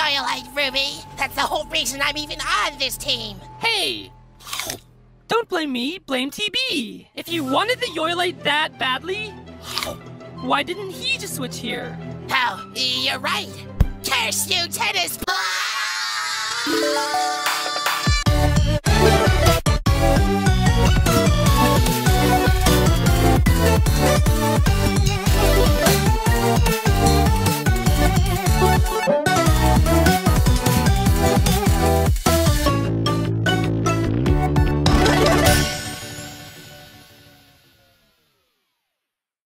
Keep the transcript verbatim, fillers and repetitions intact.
Yoyolite, Ruby. That's the whole reason I'm even on this team. Hey! Don't blame me, blame T B. If you wanted the Yoyolite that badly, why didn't he just switch here? Oh, you're right. Curse you, tennis ball!